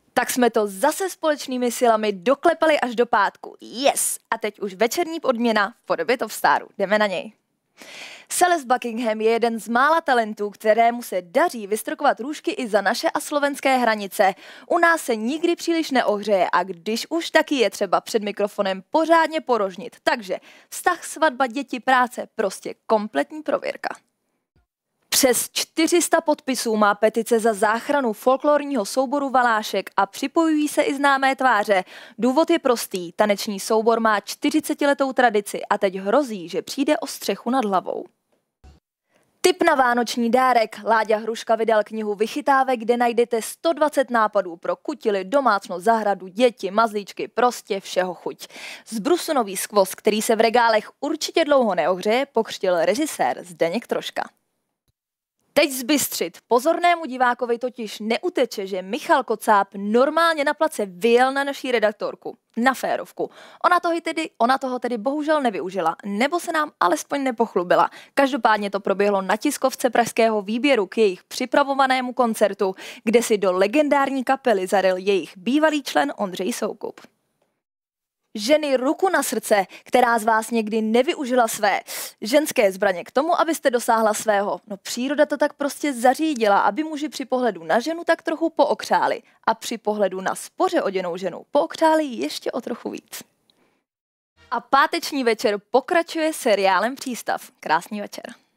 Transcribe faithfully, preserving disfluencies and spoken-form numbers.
Tak jsme to zase společnými silami doklepali až do pátku. Yes! A teď už večerní odměna v podobě Top Staru. Jdeme na něj. Celeste Buckingham je jeden z mála talentů, kterému se daří vystrkovat růžky i za naše a slovenské hranice. U nás se nikdy příliš neohřeje a když už, taky je třeba před mikrofonem pořádně porožnit. Takže vztah, svatba, děti, práce, prostě kompletní prověrka. Přes čtyři sta podpisů má petice za záchranu folklorního souboru Valášek a připojují se i známé tváře. Důvod je prostý, taneční soubor má čtyřicetiletou tradici a teď hrozí, že přijde o střechu nad hlavou. Tip na vánoční dárek. Láďa Hruška vydal knihu Vychytávek, kde najdete sto dvacet nápadů pro kutily, domácnost, zahradu, děti, mazlíčky, prostě všeho chuť. Zbrusunový skvost, který se v regálech určitě dlouho neohřeje, pokřtil režisér Zdeněk Troška. Teď zbystřit. Pozornému divákovi totiž neuteče, že Michal Kocáb normálně na place vyjel na naší redaktorku. Na férovku. Ona toho, tedy, ona toho tedy bohužel nevyužila, nebo se nám alespoň nepochlubila. Každopádně to proběhlo na tiskovce pražského výběru k jejich připravovanému koncertu, kde si do legendární kapely zaryl jejich bývalý člen Ondřej Soukup. Ženy, ruku na srdce, která z vás někdy nevyužila své ženské zbraně k tomu, abyste dosáhla svého. No příroda to tak prostě zařídila, aby muži při pohledu na ženu tak trochu pookřáli a při pohledu na spoře oděnou ženu pookřáli ještě o trochu víc. A páteční večer pokračuje seriálem Přístav. Krásný večer.